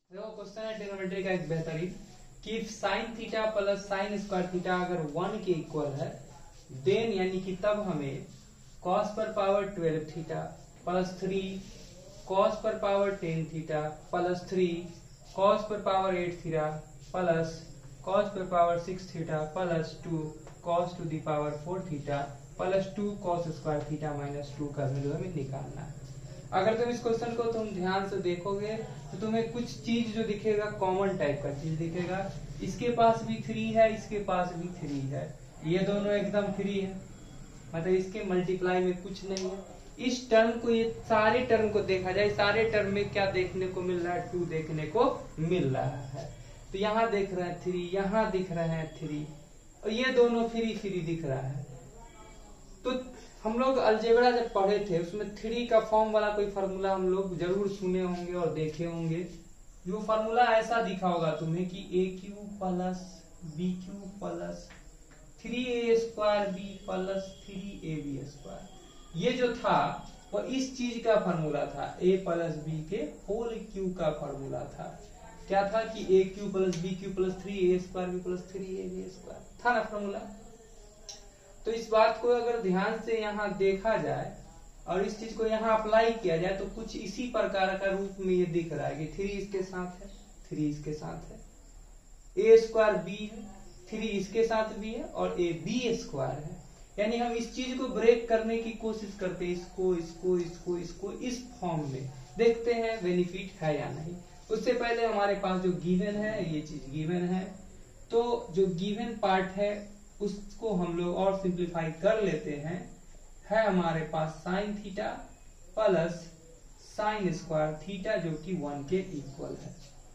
देखो क्वेश्चन है ट्रिग्नोमेट्री का एक बेहतरीन कि if sine theta plus sine square theta अगर 1 के इक्वल है देन यानी कि तब हमें cos पर पावर 12 थीटा प्लस 3 cos पर पावर 10 थीटा प्लस 3 cos पर पावर 8 थीटा प्लस cos पर power 6 theta plus 2 cos to the power 4 theta plus 2 cos square theta minus 2 का वैल्यू हमें निकालना है। अगर तुम इस क्वेश्चन को तुम ध्यान से देखोगे तो तुम्हें कुछ चीज जो दिखेगा कॉमन टाइप का चीज दिखेगा। इसके पास भी 3 है, इसके पास भी 3 है, ये दोनों एकदम 3 है, मतलब इसके मल्टीप्लाई में कुछ नहीं है। इस टर्म को, ये सारे टर्म को देखा जाए, सारे टर्म में क्या देखने को मिल रहा है? 2 देखने को मिल रहा है। तो यहाँ देख रहे हैं 3, यहाँ दिख रहे हैं 3 और ये दोनों 3 दिख रहा है। तो हम लोग अलजेब्रा जब पढ़े थे उसमें 3 का फॉर्म वाला कोई फार्मूला हम लोग जरूर सुने होंगे और देखे होंगे। जो फार्मूला ऐसा दिखा होगा तुम्हें कि A cube plus B cube plus 3a square B plus 3ab square, ये जो था वो इस चीज का फार्मूला था, a प्लस बी के होल क्यू का फार्मूला था। क्या था कि A cube plus B cube plus 3a square B plus 3ab square था ना फार्मूला। तो इस बात को अगर ध्यान से यहाँ देखा जाए और इस चीज को यहाँ अप्लाई किया जाए तो कुछ इसी प्रकार का रूप में ये दिख रहा है कि 3 इसके साथ है, 3 इसके साथ है, ए स्क्वायर बी है, 3 इसके साथ भी है और ए बी स्क्वायर है। यानी हम इस चीज को ब्रेक करने की कोशिश करते हैं, इसको इसको इसको इसको इस फॉर्म में देखते हैं बेनिफिट है या नहीं। उससे पहले हमारे पास जो गिवन है, ये चीज गिवन है, तो जो गिवन पार्ट है उसको हम लोग और सिंप्लीफाई कर लेते हैं। है हमारे पास sine theta plus sine square theta जो कि 1 के इक्वल है।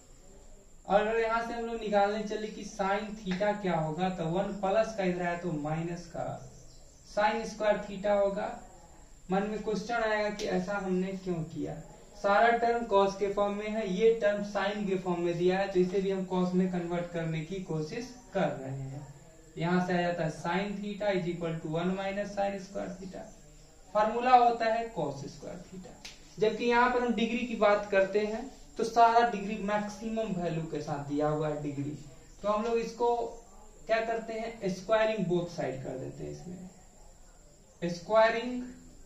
और अगर यहां से हम लोग निकालने चले कि साइन थीटा क्या होगा तो 1 प्लस का इधर आया तो माइनस का साइन स्क्वायर थीटा होगा। मन में क्वेश्चन आएगा कि ऐसा हमने क्यों किया। सारा टर्म कॉस के फॉर्म में है, ये टर्म साइन के फॉर्म में दिया है तो इसे भी हम कॉस में कन्वर्ट करने की कोशिश कर रहे हैं। यहां से आ जाता है sine theta is equal to 1 minus sine square theta, formula होता है कॉस स्क्वायर थीटा। जबकि यहाँ पर हम डिग्री की बात करते हैं तो सारा डिग्री मैक्सिमम वैल्यू के साथ दिया हुआ है डिग्री, तो हम लोग इसको क्या करते हैं, स्क्वायरिंग बोथ साइड कर देते हैं। इसमें स्क्वायरिंग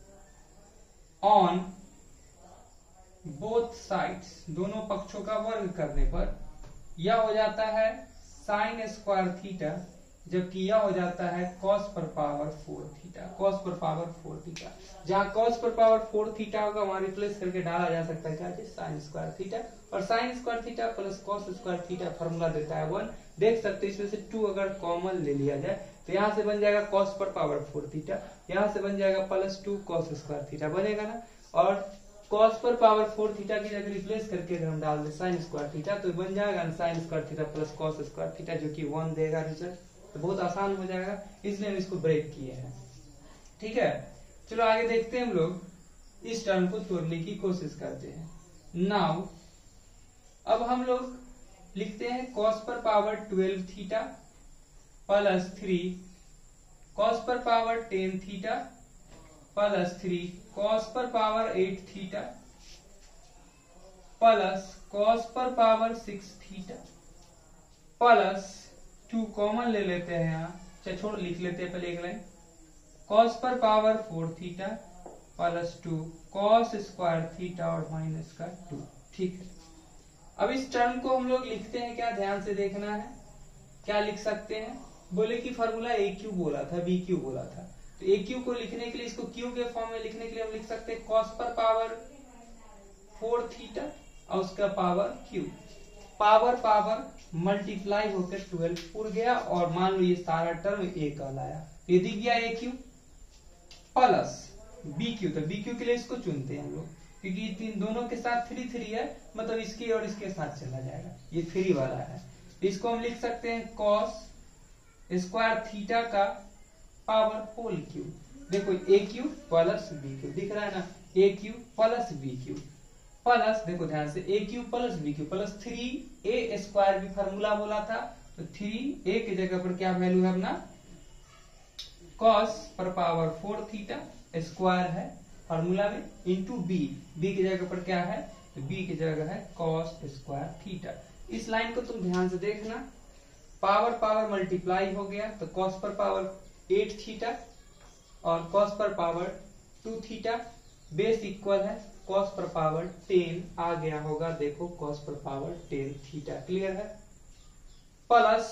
ऑन बोथ साइड्स, दोनों पक्षों का वर्ग करने पर यह हो जाता है साइन स्क्वायर थीटा, जबकि यह हो जाता है cos पर पावर 4 थीटा, cos पर पावर 4 थीटा। जहां cos पर पावर 4 थीटा होगा वहां रिप्लेस करके डाला जा सकता है क्या, साइन स्क्वायर थीटा, और sine square theta plus cos square theta formula देता है 1। देख सकते हैं इसमें से 2 अगर कॉमन ले लिया जाए तो यहाँ से बन जाएगा cos पर पावर 4 थीटा, यहाँ से बन जाएगा प्लस 2 cos स्क्वायर थीटा बनेगा ना। और cos पर पावर 4 थीटा की जगह रिप्लेस करके अगर हम डाल दे साइन स्क्वायर थीटा तो बन जाएगा sine square theta plus cos square theta जो कि 1 देगा रिजल्ट। तो बहुत आसान हो जाएगा, इसलिए हम इसको ब्रेक किए हैं। ठीक है, चलो आगे देखते हैं। हम लोग इस टर्म को तोड़ने की कोशिश करते हैं। नाउ अब हम लोग लिखते हैं cos पर पावर 12 थीटा प्लस 3 cos पर पावर 10 थीटा प्लस 3 cos पर पावर 8 थीटा प्लस cos पर पावर 6 थीटा प्लस 2 कॉमन ले लेते हैं यहाँ, छोड़ लिख लेते हैं पहले एक लाइन, cos पर power 4 theta plus 2 cos square theta और माइनस का 2। ठीक है, अब इस टर्म को हम लोग लिखते हैं क्या, ध्यान से देखना है। क्या लिख सकते हैं, बोले कि फार्मूला ए क्यू बोला था, बी क्यू बोला था, तो ए क्यू को लिखने के लिए, इसको क्यू के फॉर्म में लिखने के लिए हम लिख सकते हैं cos पर पावर 4 थीटा और उसका power cube, power power multiply होकर 12 उड़ गया और मान लो ये सारा टर्म ए कहलाया, ये दिख गया A cube plus B cube. तो बी क्यू के लिए इसको चुनते हैं हम लोग क्योंकि इन दोनों के साथ 3 है, मतलब इसके और इसके साथ चला जाएगा, ये 3 वाला है। इसको हम लिख सकते हैं cos स्क्वायर थीटा का पावर होल क्यू। देखो A cube plus B cube दिख रहा है ना, A cube plus B cube plus, देखो ध्यान से A cube plus B cube plus 3a square भी फार्मूला बोला था, तो 3a की जगह पर क्या वैल्यू है अपना, cos पर पावर 4 थीटा स्क्वायर है फार्मूला में, इंटू बी, बी की जगह पर क्या है तो बी की जगह है कॉस स्क्वायर थीटा। इस लाइन को तुम ध्यान से देखना, पावर पावर मल्टीप्लाई हो गया तो कॉस पर पावर 8 थीटा और कॉस पर पावर 2 थीटा, बेस इक्वल है, कॉस पर पावर 10 आ गया होगा, देखो कॉस पर पावर 10 थीटा, क्लियर है, प्लस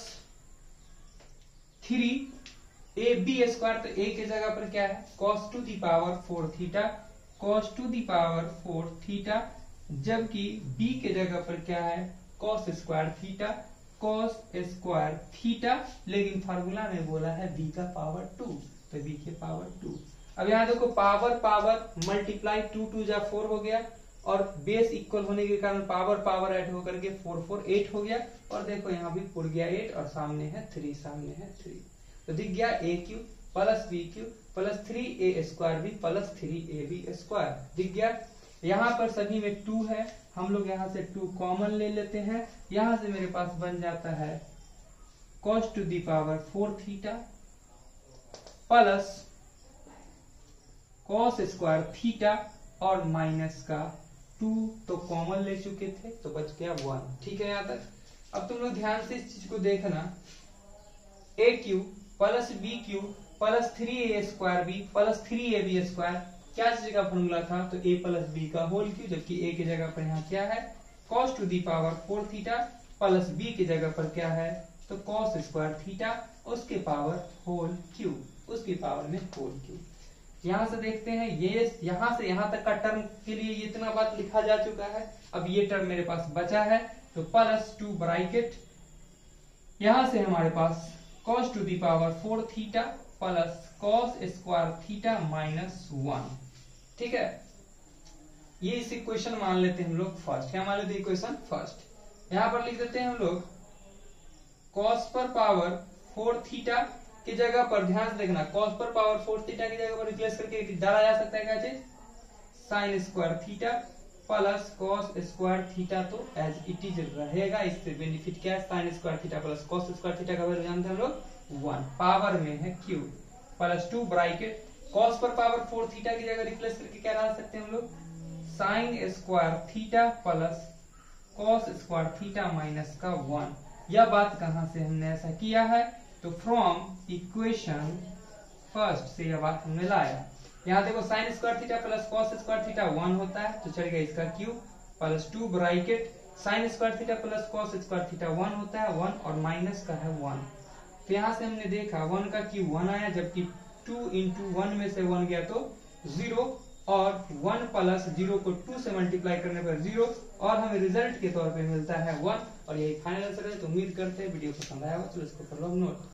3ab स्क्वायर, तो a की जगह पर क्या है cos to the power 4 theta, cos to the power 4 theta, जबकि b की जगह पर क्या है cos square theta, cos square theta, लेकिन फार्मूला में बोला है b का पावर 2, तो b के पावर 2। अब यहाँ देखो पावर पावर मल्टीप्लाई 2 2 जा 4 हो गया और बेस इक्वल होने के कारण पावर पावर ऐड होकर के 4 4 8 हो गया, और देखो यहाँ भी उड़ गया 8 और सामने है 3, सामने है 3, तो दिख गया A cube plus B cube plus 3a square B plus 3ab square, दिख गया। यहाँ पर सभी में 2 है, हम लोग यहाँ से 2 कॉमन ले लेते हैं, यहाँ से मेरे पास बन जाता है cos to the power 4 theta plus cos square theta और माइनस का 2, तो कॉमन ले चुके थे तो बच गया 1, ठीक है यहाँ तक। अब तुम लोग ध्यान से इस चीज को देखना, A cube plus B cube plus 3a square B plus 3ab square क्या चीज का फॉर्मूला था, तो a प्लस बी का होल क्यू, जबकि a की जगह पर यहाँ क्या है cos to the power 4 theta plus b की जगह पर क्या है तो cos स्क्वायर थीटा उसके पावर होल क्यू, उसकी पावर में होल क्यू। यहाँ से देखते हैं ये यहाँ से यहाँ तक का टर्म के लिए इतना बात लिखा जा चुका है, अब ये टर्म मेरे पास बचा है तो प्लस 2 ब्रैकेट, यहाँ से हमारे पास cos to the power 4 theta plus cos square theta minus 1, ठीक है। ये इस इक्वेशन मान लेते हैं हम लोग फर्स्ट, क्या मान लेते हैं इक्वेशन फर्स्ट, यहाँ पर लिख देते हैं हम लोग cos पर पावर 4 थीटा की जगह पर ध्यान से देखना, cos पर पावर 4 थीटा की जगह पर रिप्लेस करके डाला जा सकता है क्या चीज sin square theta plus cos square theta, तो एज इट इज रहेगा। इससे बेनिफिट क्या है sin square theta plus cos square theta का वैल्यू जानते हैं हम लोग 1, पावर में है q प्लस 2 ब्रैकेट, cos पर पावर 4 थीटा की जगह रिप्लेस करके क्या डाल सकते हैं हम लोग sin square theta plus cos square theta minus का 1। यह बात कहां से हमने ऐसा किया है, तो फ्रॉम इक्वेशन फर्स्ट से यह बात हमने लाया। यहाँ देखो sin square theta plus cos square theta 1 होता है, तो चढ़ गया इसका क्यू plus 2 bracket, sin square theta plus cos square theta 1 होता है 1 और माइनस का है 1, तो यहाँ से हमने देखा 1 का क्यू 1 आया, जबकि 2 इंटू 1 में से 1 गया तो 0, और 1 प्लस 0 को 2 से मल्टीप्लाई करने पर 0, और हमें रिजल्ट के तौर पे मिलता है 1, और यही फाइनल आंसर है। तो उम्मीद करते हैं वीडियो पसंद आया होगा, तो इसको कर लो नोट।